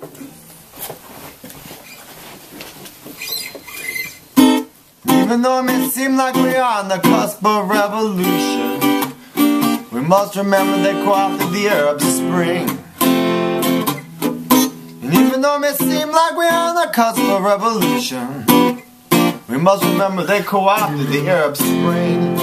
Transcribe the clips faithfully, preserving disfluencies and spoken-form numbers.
Even though it may seem like we are on the cusp of revolution, we must remember they co-opted the herbs of spring. And even though it may seem like we are on the cusp of revolution, we must remember they co-opted the herbs of spring.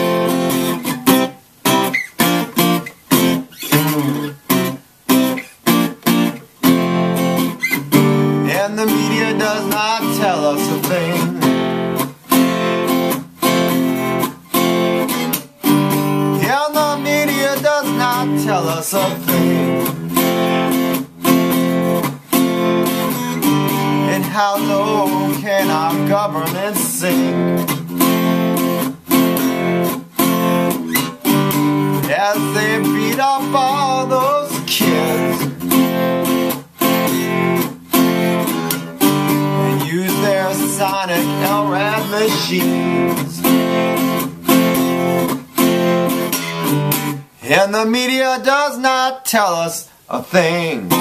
And the media does not tell us a thing. And the media does not tell us a thing. And how low can our government sink as they beat up all those kids and use their sonic L R A D machines. And the media does not tell us a thing.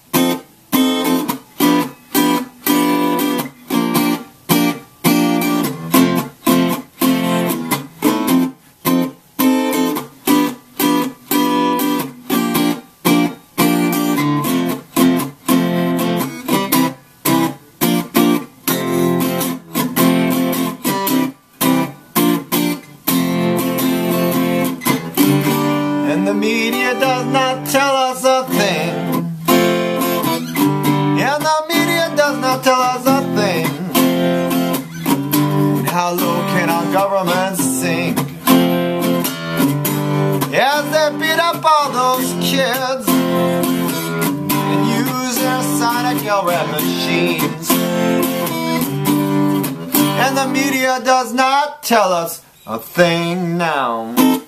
And the media does not tell us a thing. And the media does not tell us a thing. And how low can our government sink as they beat up all those kids and use their sonic L R A D machines. And the media does not tell us a thing now.